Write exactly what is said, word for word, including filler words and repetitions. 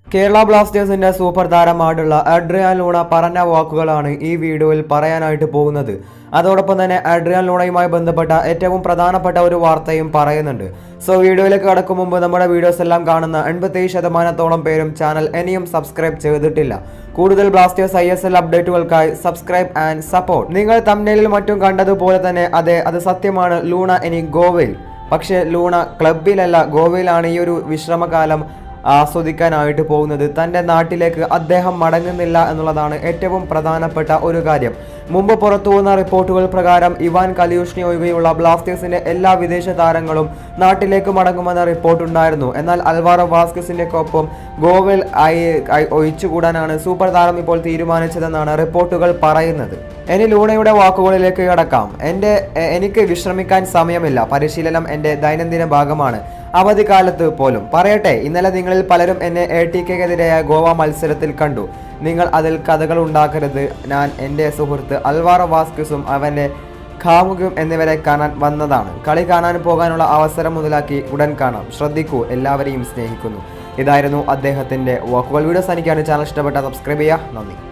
കേരള ബ്ലാസ്റ്റേഴ്സിന്റെ super താരമായിട്ടുള്ള Adrian Luna പറഞ്ഞ വാക്കുകളാണ് ഈ വീഡിയോയിൽ പറയാനായിട്ട് പോകുന്നത്. അതോടൊപ്പം തന്നെ അഡ്രിയാൻ ലൂണയുമായി ബന്ധപ്പെട്ട ഏറ്റവും പ്രധാനപ്പെട്ട ഒരു വാർത്തയും പറയുന്നുണ്ട്. സോ വീഡിയോയിലേക്ക് കടക്കും മുമ്പ് നമ്മുടെ വീഡിയോസ് എല്ലാം കാണുന്ന എൺപത്തേഴ് ശതമാനത്തോളം പേരും ചാനൽ ഇനിയും സബ്സ്ക്രൈബ് ചെയ്തിട്ടില്ല. കൂടുതൽ ബ്ലാസ്റ്റേഴ്സ് ഐ എസ് എൽ അപ്ഡേറ്റുകൾക്കായി സബ്സ്ക്രൈബ് ആൻഡ് സപ്പോർട്ട്. നിങ്ങൾ തംബ്നെയിലിൽ മറ്റും കണ്ടതുപോലെ തന്നെ അതെ, അത് സത്യമാണ്. ലൂണ ഇനി ഗോവയിൽ, പക്ഷേ ലൂണ ക്ലബിലല്ല, ഗോവയിലാണ് ഈ ഒരു വിശ്രമകാലം ആസ്വദിക്കാനായിട്ട് പോകുന്നത്. തൻ്റെ നാട്ടിലേക്ക് അദ്ദേഹം മടങ്ങുന്നില്ല എന്നുള്ളതാണ് ഏറ്റവും പ്രധാനപ്പെട്ട ഒരു കാര്യം. മുമ്പ് പുറത്തു വന്ന റിപ്പോർട്ടുകൾ പ്രകാരം ഇവാൻ കലിയൂഷ്നി ഒഴികെയുള്ള ബ്ലാസ്റ്റേഴ്സിന്റെ എല്ലാ വിദേശ താരങ്ങളും നാട്ടിലേക്ക് മടങ്ങുമെന്ന റിപ്പോർട്ടുണ്ടായിരുന്നു. എന്നാൽ അൽവാറോ വാസ്കസിന്റെ ഒപ്പം ഗോവയിൽ ഒഴിച്ചുകൂടാനാണ് സൂപ്പർ താരം ഇപ്പോൾ തീരുമാനിച്ചതെന്നാണ് റിപ്പോർട്ടുകൾ പറയുന്നത്. ഇനി ലൂണയുടെ വാക്കുകളിലേക്ക് കടക്കാം. എൻ്റെ എനിക്ക് വിശ്രമിക്കാൻ സമയമില്ല. പരിശീലനം എൻ്റെ ദൈനംദിന ഭാഗമാണ്, അവധിക്കാലത്ത് പോലും. പറയട്ടെ, ഇന്നലെ നിങ്ങളിൽ പലരും എന്നെ എ ടി കെക്കെതിരായ ഗോവ മത്സരത്തിൽ കണ്ടു. നിങ്ങൾ അതിൽ കഥകൾ ഉണ്ടാക്കരുത്. ഞാൻ എൻ്റെ സുഹൃത്ത് അൽവാറോ വാസ്കസും അവൻ്റെ ഖാമുഖും എന്നിവരെ കാണാൻ വന്നതാണ്. കളി കാണാൻ പോകാനുള്ള അവസരം മുതലാക്കി ഉടൻ കാണാം. ശ്രദ്ധിക്കൂ, എല്ലാവരെയും സ്നേഹിക്കുന്നു. ഇതായിരുന്നു അദ്ദേഹത്തിൻ്റെ വാക്കുകൾ. വീഡിയോസ് എനിക്കാണ്. ചാനൽ ഇഷ്ടപ്പെട്ട സബ്സ്ക്രൈബ് ചെയ്യുക. നന്ദി.